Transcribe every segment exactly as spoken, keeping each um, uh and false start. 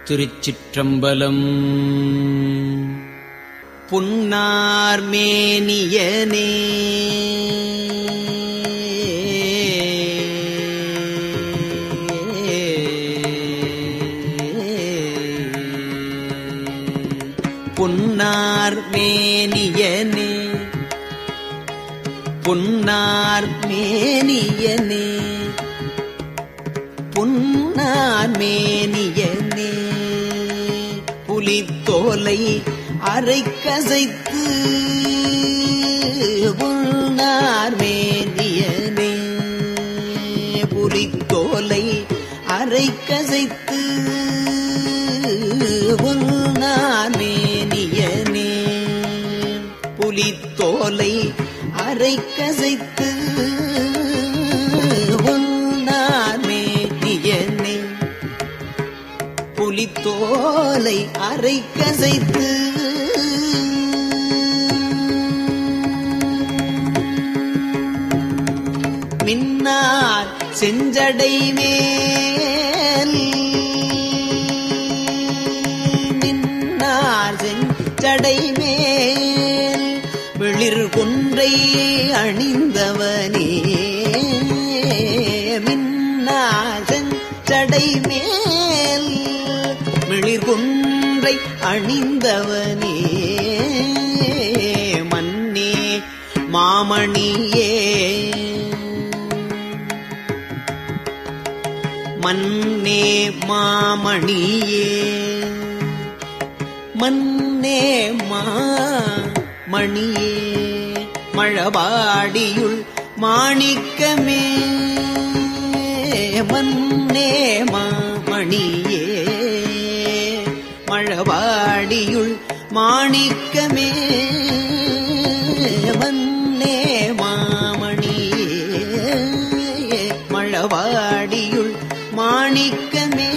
திருச்சிற்றம்பலம். புன்னார் மேனியனே புன்னார் மேனியனே புன்னார் மேனியனே புன்னார் மேனியனே புலித்தோலை அரைக்கசைத்து புன்னார் மேனியனே புலித்தோலை அரைக்கசைத்து புன்னார் மேனியனே புலித்தோலை அரைக்கசைத்து புன்னார் மேனியனே புலித்தோலை அரைக்கசைத்து மின்னார் செஞ்சடை மேல் மின்னார் செஞ்சடை மேல் வெளிர் கொன்றை அணிந்தவனே மின்னார் செஞ்சடை மேல் வெளிர் கொன்றை அணிந்தவனே மன்னே மாமணியே மன்னே மாமணியே மன்னே மாமணியே மழபாடியுள் மாணிக்கமே மன்னே மாமணியே மழபாடியுள் மாணிக்கமே மன்னே மாமணியே மழபாடியுள் மாணிக்கமே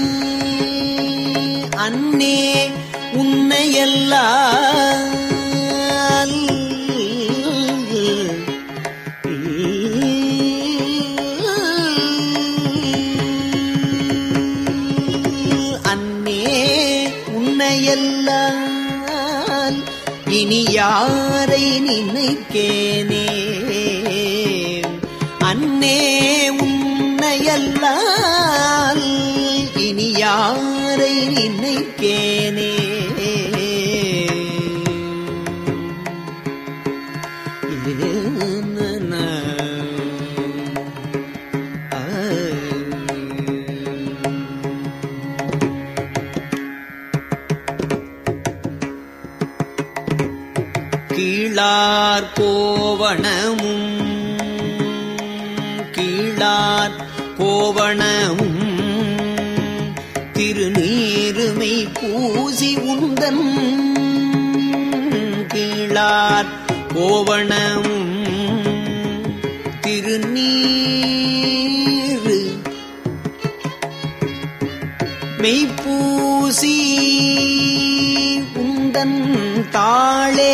அன்னே உன்னையெல்லாம் அன்னே உன்னையெல்லாம் இனி யாரை நினைக்கேனே அன்னே உன்னையெல்லாம் இனி யாரை நினைக்கேனே கீழார் கோவணமும் கீழார் கோவணமும் திருநீருமை பூசி உந்தன் கீழார் கோவணமும் திருநீரு மெய்ப்பூசி உந்தன் தாளே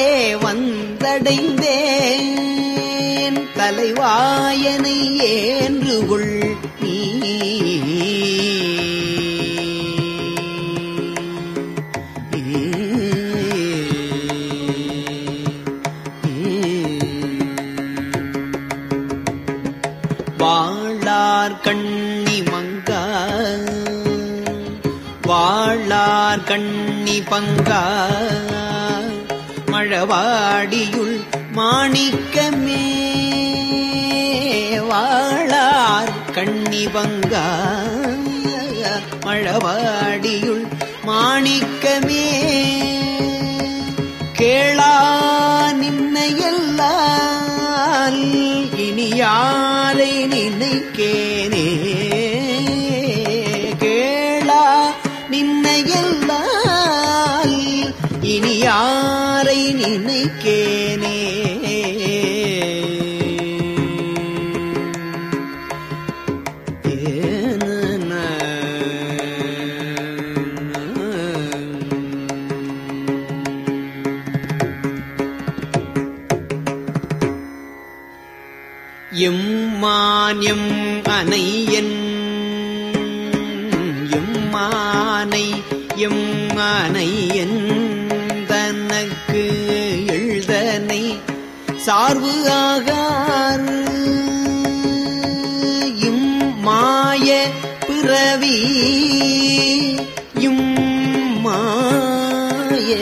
வந்தடைந்தேன் தலைவாயனை ஏன்றுகொள் நீ வாழார் கண்ணி மங்கா வாழார் கண்ணி பங்கா மழவாடியுள் மாணிக்கமே வாழார் கண்ணி பங்கா மழவாடியுள் மாணிக்கமே கேளா நின்னையெல்லாம் இனி யாரை நினைக்கேனே கேளா நின்னையெல்லாம் இனி யாரை நினைக்கேனே எம்மான்யம் அனையன் எம்மானை எம் அனையன் தனக்கு எழுதனை சார்பு ஆகார் இம் மாய பிறவி இம் மாய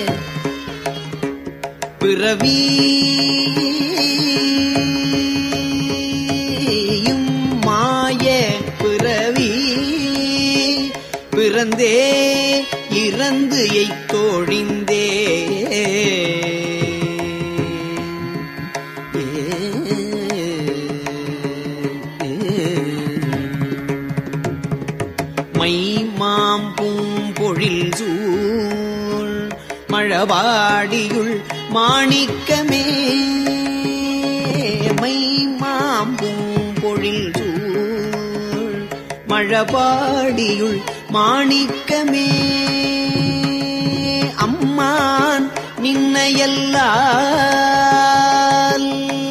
பிறவி இம் மாய பிறவி பிறந்தே இறந்து எய்தொழிந்தே மை மாம் பூம்பொழில் சூழ் மழவாடியுள் மாணிக்கமே மை மாம் பூம்பொழில் சூழ் மழவாடியுள் மாணிக்கமே அம்மான் நின்னையல்லால்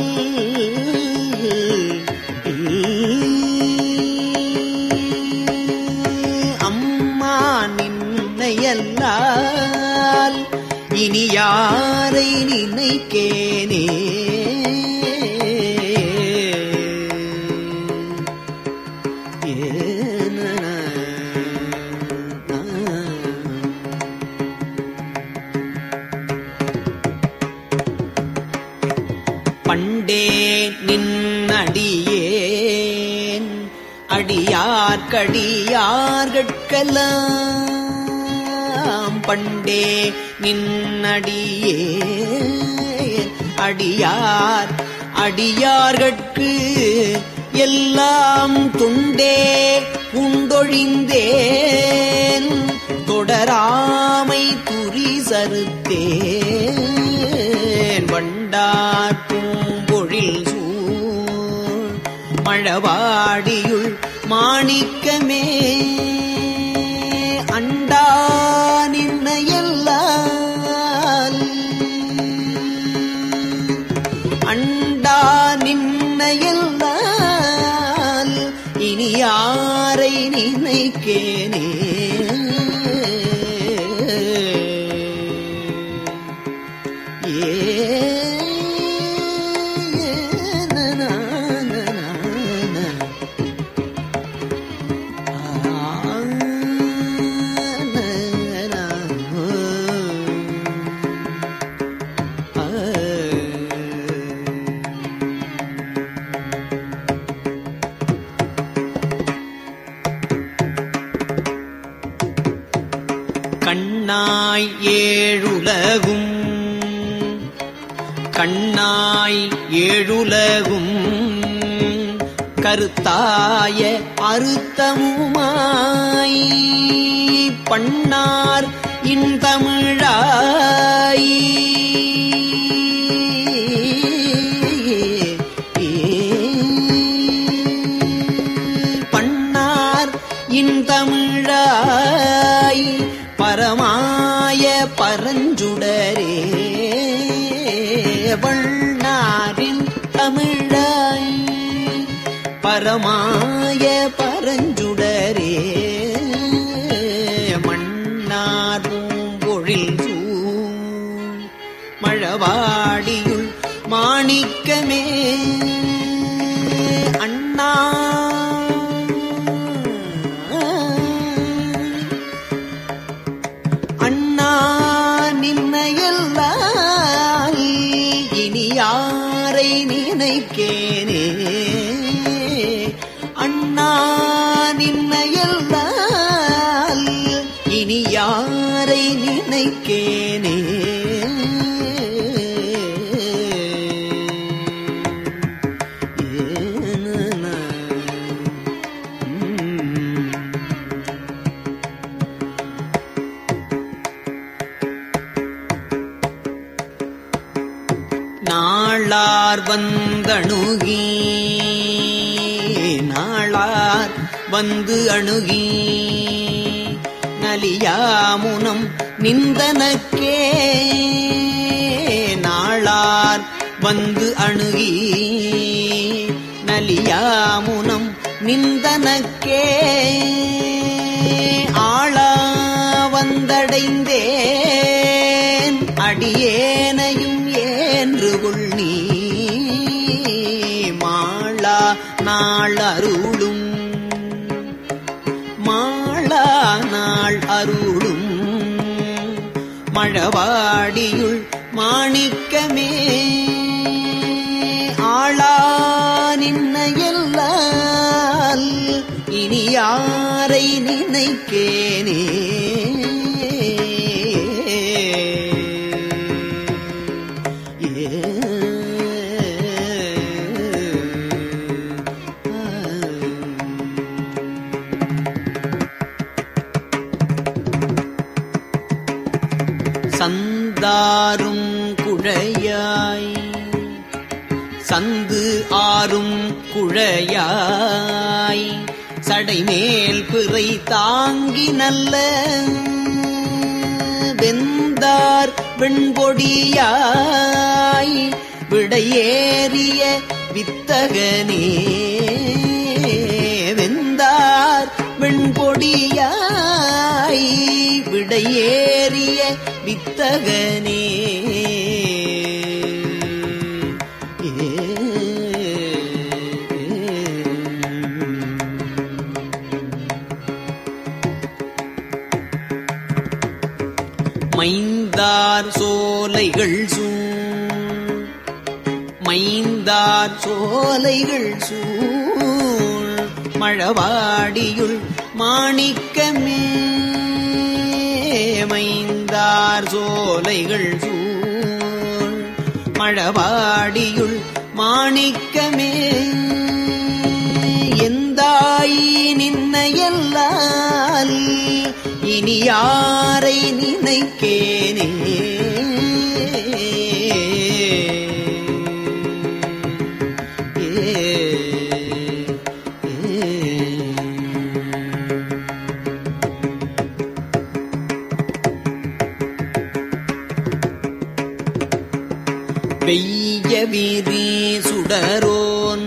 அம்மான் நின்னையல்லால் இனி யாரை நினைக்கேனே பண்டே நின்னடியேன் அடியார்க்கடியார்கட்கெல்லாம் பண்டே நின்னடியேன் அடியார் அடியார்கட்கு எல்லாம் துண்டே உண்டொழிந்தேன் தொடராமை துரி சறுத்தேன் வண்டார் பூம்பொழில் சூழ் மழவாடியுள் மாணிக்கமே அண்டா நின்னையல்லால் அண்டா நின்னையல்லால் இனி யாரை நினைக்கேனே கண்ணாய் ஏழுலகும் கண்ணாய் ஏழுலகும் கருத்தாய அறுத்தமுமாய் பண்ணார் இன்தமிழாய் பண்ணார் இன்தமிழாய் பரமாய பரஞ்சுடரே வண்ணாரின் தமிழாய் பரமாய பரஞ்சுடரே மன்னார் பூம்பொழில் சூழ் மழவாடியுள் மாணிக்கமே அண்ணா அண்ணா நின்னையல்லால் இனி யாரை நினைக்கேனே அண்ணா நின்னையல்லால் இனி யாரை நினைக்கேனே நாளார் வந்தணுகி நாளார் வந்து அணுகி நலியாமுனம் நிந்தனக்கே நாளார் வந்து அணுகி நலியாமுனம் நிந்தனக்கே ஆளா வந்தடைந்தேன் அடியேனையும் ஏன்று கொள் நீ மாளா நாள் அருளும் மாளா நாள் அருளும் மழவாடியுள் மாணிக்கமே ஆளா நின்னையல்லால் இனி யாரை நினைக்கேனே சந்தாரும் குழையாய் சந்து ஆறும் குழையாய் சடைமேல் பிறை தாங்கி நல்ல வெந்தார் வெண்பொடியாய் விடையேறிய வித்தகனே வெந்தார் வெண்பொடியாய் விடையேறிய வித்தகனே மைந்தார் சோலைகள் சூழ் மைந்தார் சோலைகள் சூழ் மழவாடியுள் மாணிக்கமே மைந்தார் சோலைகள் சூழ் மழவாடியுள் மாணிக்கமே எந்தாய் நின்னையல்லால் இனி யாரை நினைக்கேனே வெய்ய விரி சுடரோன்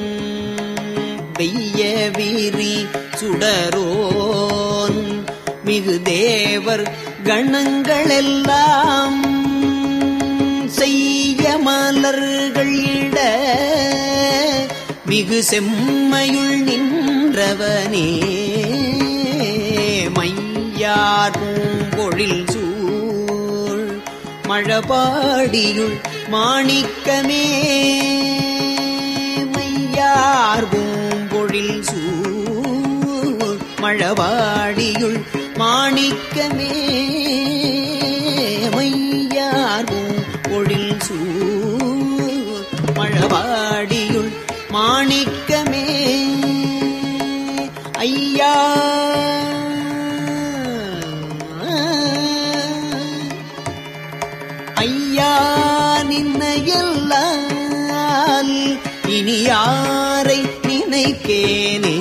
வெய்ய விரி சுடரோன் மிகு தேவர் கணங்களெல்லாம் செய்ய மலர்கள் இட மிகு செம்மையுள் நின்றவனே மையார் பூம்பொழில் சூழ் மழபாடியுள் மாணிக்கமே மையார் பூம்பொழில் சூழ் மழவாடியுள் மாணிக்கமே மையார் பூம்பொழில் சூழ் மழவாடியுள் மாணிக்கமே ஐயா ஐயா நின்னையல்லால் இனி யாரை நினைக்கேனே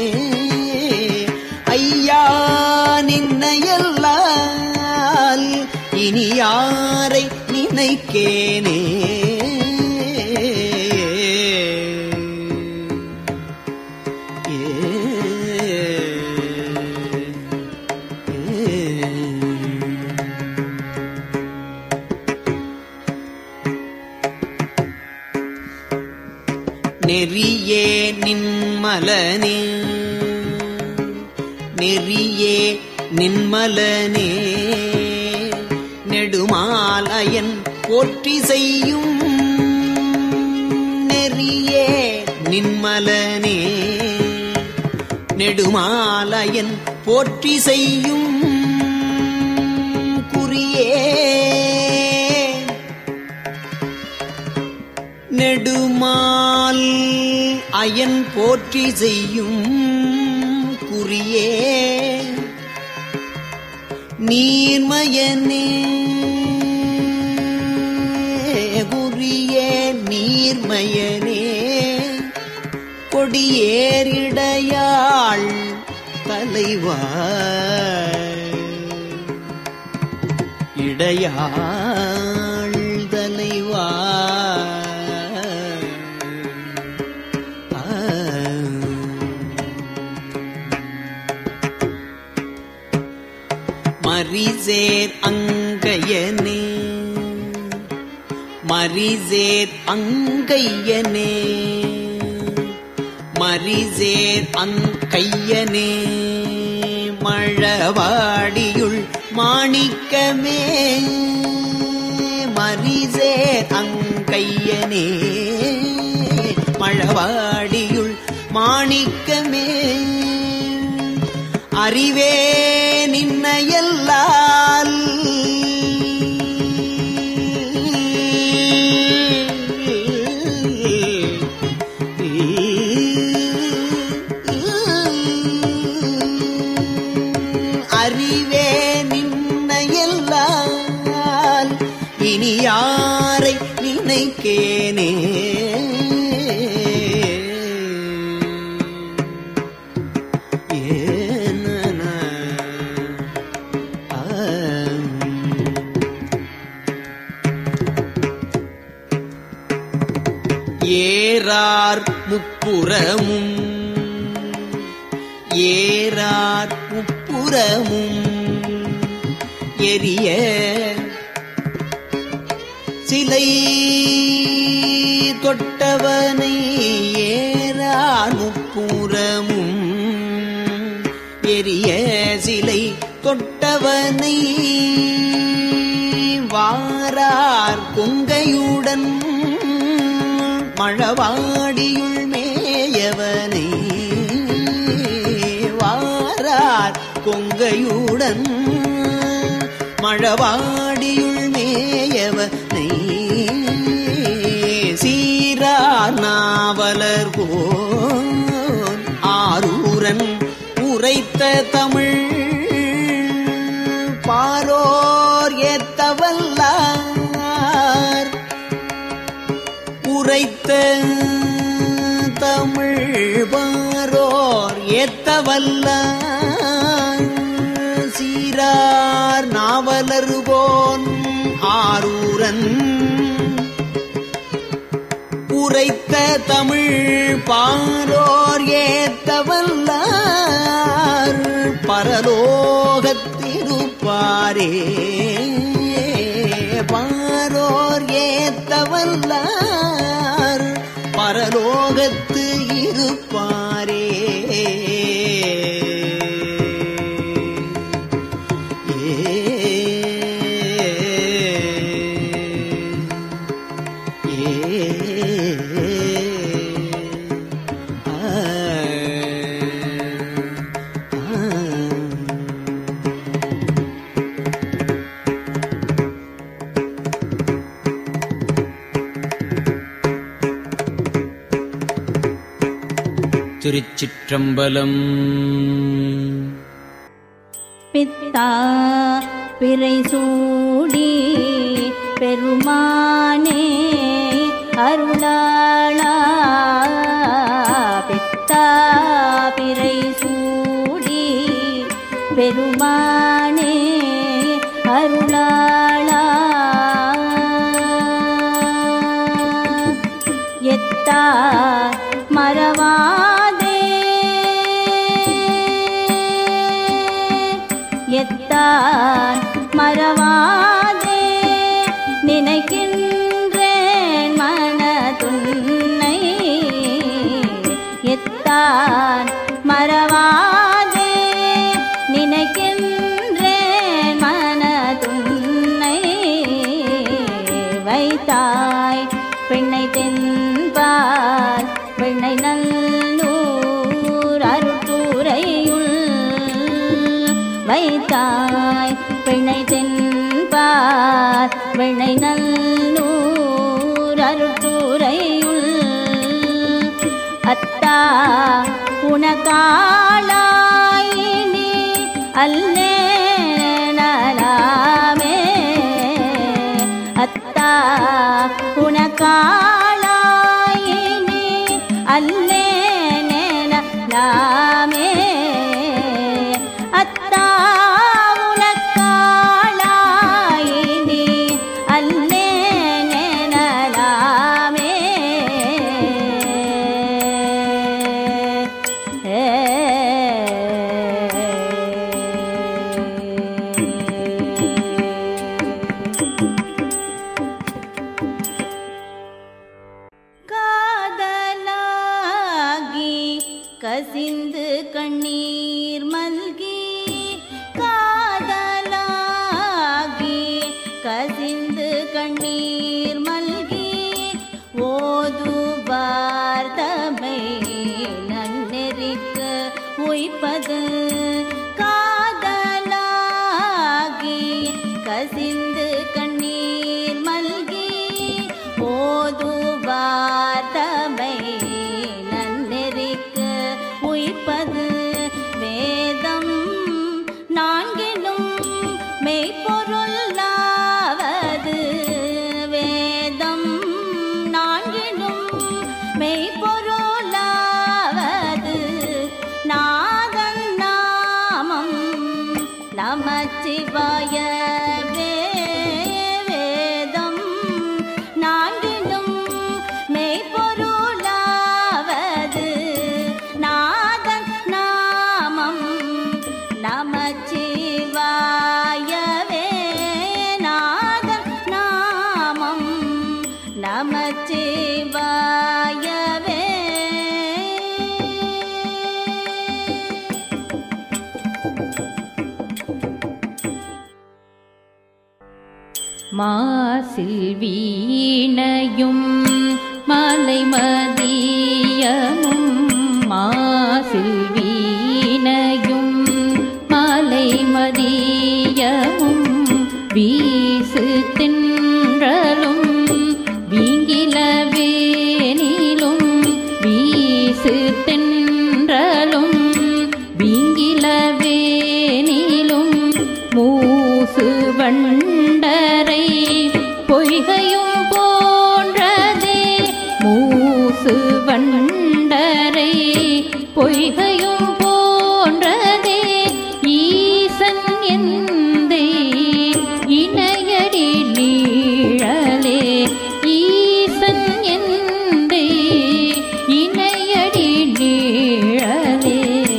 ஐயா நின்னையல்லால் இனி யாரை நினைக்கேனே நெறியே நின்மலனே நெறியே நின்மலனே நெடுமாலயன் போற்றி செய்யும் நெறியே நின்மலனே நெடுமாலயன் போற்றி செய்யும் குறியே நெடுமால் அயன் போற்றி செய்யும் குறியே நீர்மயனே குறியே நீர்மயனே கொடியேறிடையாள் தலைவா இடையாள் தலைவா மரிசேர் அங்கையனே மரிசேர் அங்கையனே மரிசேர் அங்கையனே மழவாடியுள் மாணிக்கமே மரிசேர் அங்கையனே மழவாடியுள் மாணிக்கமே அறிவே நின்னையல்லால் அறிவே நின்னையல்லால் இனி யாரை நினைக்கேனே ஏறார் முப்புறமும் ஏறார் முப்புறமும் எரிய சிலை தொட்டவனை ஏறார் முப்புறமும் எரிய சிலை தொட்டவனை வாரார் கொங்கையுடன் மழவாடியுள் மேயவனை வாரார் கொங்கையுடன் மழவாடியுள் மேயவனை சீரார் நாவலர் போல் ஆரூரன் உரைத்த தமிழ் பாரோர் ஏத்தவல்லார் உரைத்த தமிழ் பாரோர் ஏத்தவல்லார் சீரார் நாவலர் போன் ஆரூரன் உரைத்த தமிழ் பாரோர் ஏத்தவல்லார் பரலோகத்திருப்பாரே பாரோர் ஏத்தவல்லார் பரலோகத்து இருப்பாரே திருச்சிற்றம்பலம். பித்தா பிறை சூடி பெருமானே அருளாளா பித்தா பிறை சூடி பெருமானே அருளாளா எத்தா மறவாதே எத்தான் மறவாதே நினைக்கின்றேன் மனதுன்னை எத்தான் மறவாதே நினைக்கின்றேன் மனதுன்னை வைத்தாய் பெண்ணை தென்பால் பெண்ணை நல்லூர் அருட்டுரையுள் வைத்தாய் பெண்ணை தென்பார் வெண்ணை நல்லூர் அருட்டுரையுள் அத்தா உனக்காளாயினி அல்லே நலாமே அத்தா உனக்காளாயினி அல்லே நலாமே அத்தா உனக்காளாயினி அல்லே நலாமே ஏ நமச்சிவாயவே வேதம் நான்கினும் மெய்ப்பொருளாவது நாதன் நாமம் நமச்சிவாயவே நாதன் நாமம் நமச்சிவாயவே மாசில் வீணையும் மாலை மதியமும் மாசில் வீணையும் மாலை மதியமும் வீசு தென்றலும் வீங்கிலவேனிலும் வீசு தென்றலும் வீங்கிலவேனிலும் மூசு வண்டரை பொய்கையும் போன்றதே மூசு வண்டரை பொய்கையும் போன்றதே ஈசன் எந்தை இணையடி நீழலே ஈசன் எந்தை இணையடி நீழலே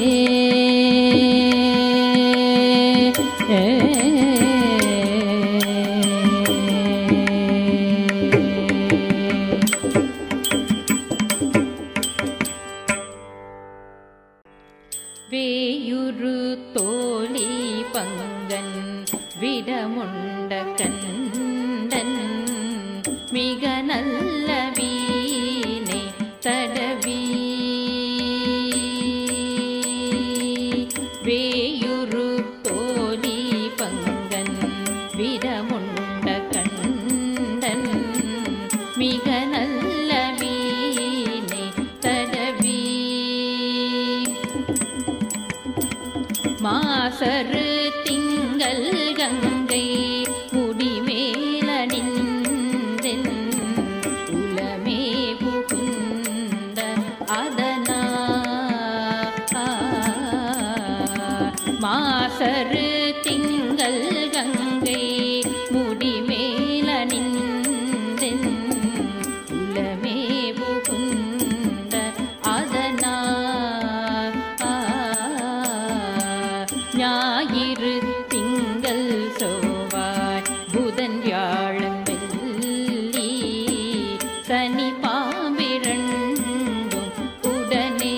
வேயுரு தோழி பங்கன் விடமுண்ட கண்டன் மிக நல்ல வீணை தடவி வேயுரு தோழி பங்கன் விடமுண்ட கண்டன் மிக நல்ல வீணை தடவி மாசரு திங்கள் கங்கை முடிமேலணிந்தென் உலமே புகுந்த அதனா மாசரு திங்கள் கங்கை முடிமேலணிந்தென் உலமே புகுந்த அதனா ஞாயிறு திங்கள் செவ்வாய் புதன் வியாழன் வெள்ளி சனி பாம்பிரண்டும் உடனே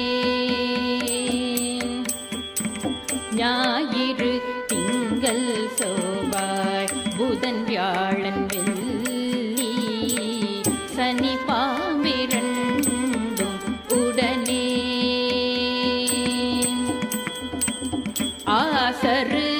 ஞாயிறு திங்கள் செவ்வாய் புதன் வியாழன் வெள்ளி சனி பாம்பிரண்டும் உடனே ஆசரு